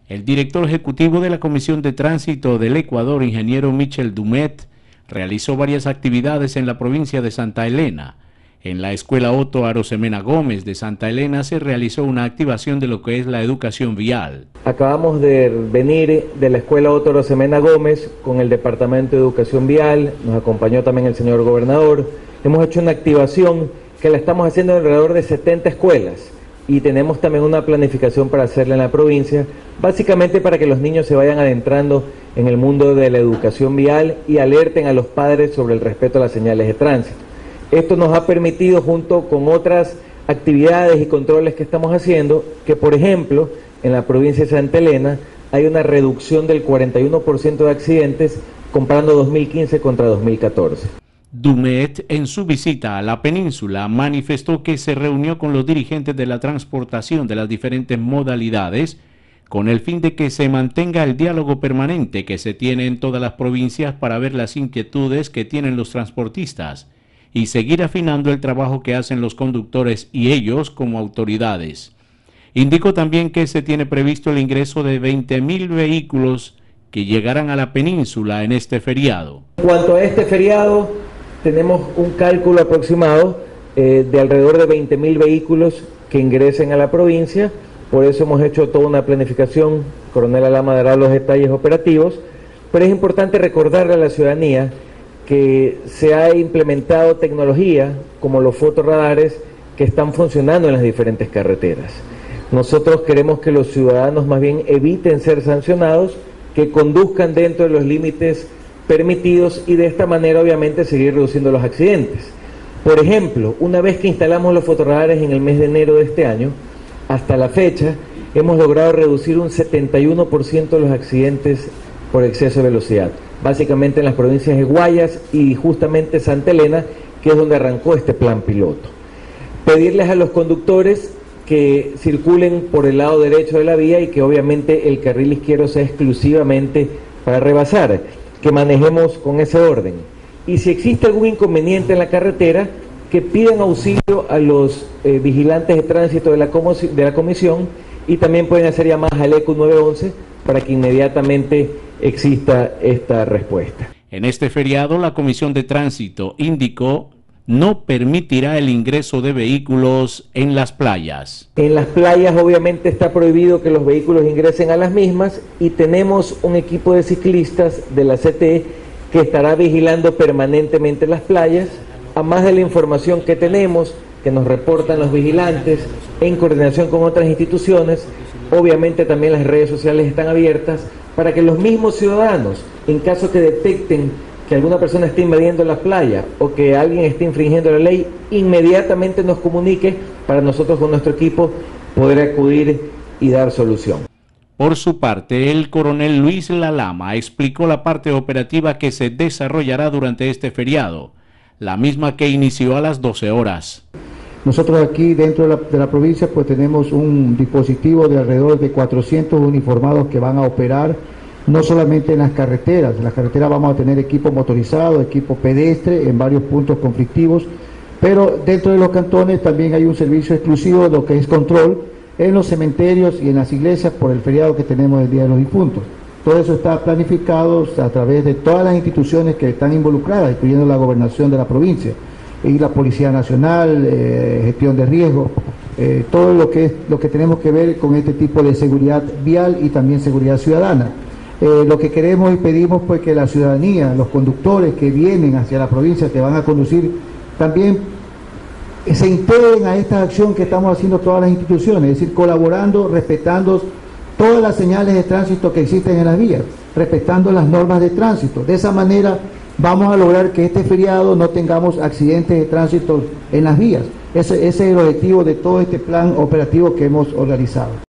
El director ejecutivo de la Comisión de Tránsito del Ecuador, ingeniero Michel Dumet, realizó varias actividades en la provincia de Santa Elena. En la Escuela Otto Arosemena Gómez de Santa Elena se realizó una activación de lo que es la educación vial. Acabamos de venir de la Escuela Otto Arosemena Gómez con el Departamento de Educación Vial, nos acompañó también el señor gobernador. Hemos hecho una activación que la estamos haciendo en alrededor de 70 escuelas y tenemos también una planificación para hacerla en la provincia, básicamente para que los niños se vayan adentrando en el mundo de la educación vial y alerten a los padres sobre el respeto a las señales de tránsito. Esto nos ha permitido, junto con otras actividades y controles que estamos haciendo, que por ejemplo, en la provincia de Santa Elena hay una reducción del 41% de accidentes comparando 2015 contra 2014. Dumet, en su visita a la península, manifestó que se reunió con los dirigentes de la transportación de las diferentes modalidades con el fin de que se mantenga el diálogo permanente que se tiene en todas las provincias para ver las inquietudes que tienen los transportistas y seguir afinando el trabajo que hacen los conductores y ellos como autoridades. Indicó también que se tiene previsto el ingreso de 20.000 vehículos que llegarán a la península en este feriado. En cuanto a este feriado, tenemos un cálculo aproximado de alrededor de 20.000 vehículos que ingresen a la provincia. Por eso hemos hecho toda una planificación. Coronel Alama dará los detalles operativos, pero es importante recordarle a la ciudadanía que se ha implementado tecnología como los fotorradares que están funcionando en las diferentes carreteras. Nosotros queremos que los ciudadanos más bien eviten ser sancionados, que conduzcan dentro de los límites permitidos y de esta manera obviamente seguir reduciendo los accidentes. Por ejemplo, una vez que instalamos los fotorradares en el mes de enero de este año, hasta la fecha hemos logrado reducir un 71% de los accidentes por exceso de velocidad, básicamente en las provincias de Guayas y justamente Santa Elena, que es donde arrancó este plan piloto. Pedirles a los conductores que circulen por el lado derecho de la vía y que obviamente el carril izquierdo sea exclusivamente para rebasar, que manejemos con ese orden. Y si existe algún inconveniente en la carretera, que pidan auxilio a los vigilantes de tránsito de la comisión y también pueden hacer llamadas al ECO 911 para que inmediatamente exista esta respuesta. En este feriado, la Comisión de Tránsito indicó no permitirá el ingreso de vehículos en las playas. En las playas obviamente está prohibido que los vehículos ingresen a las mismas y tenemos un equipo de ciclistas de la CTE que estará vigilando permanentemente las playas, a más de la información que tenemos, que nos reportan los vigilantes en coordinación con otras instituciones. Obviamente también las redes sociales están abiertas para que los mismos ciudadanos, en caso que detecten que alguna persona esté invadiendo la playa o que alguien esté infringiendo la ley, inmediatamente nos comunique para nosotros con nuestro equipo poder acudir y dar solución. Por su parte, el coronel Luis Lalama explicó la parte operativa que se desarrollará durante este feriado, la misma que inició a las 12 horas. Nosotros aquí dentro de la provincia pues tenemos un dispositivo de alrededor de 400 uniformados que van a operar no solamente en las carreteras vamos a tener equipo motorizado, equipo pedestre en varios puntos conflictivos, pero dentro de los cantones también hay un servicio exclusivo de lo que es control en los cementerios y en las iglesias por el feriado que tenemos el Día de los Difuntos. Todo eso está planificado a través de todas las instituciones que están involucradas, incluyendo la gobernación de la provincia y la Policía Nacional, gestión de riesgo, todo lo que tenemos que ver con este tipo de seguridad vial y también seguridad ciudadana. Lo que queremos y pedimos pues que la ciudadanía, los conductores que vienen hacia la provincia, que van a conducir, también se integren a esta acción que estamos haciendo todas las instituciones, es decir, colaborando, respetando todas las señales de tránsito que existen en las vías, respetando las normas de tránsito. De esa manera vamos a lograr que este feriado no tengamos accidentes de tránsito en las vías. Ese es el objetivo de todo este plan operativo que hemos organizado.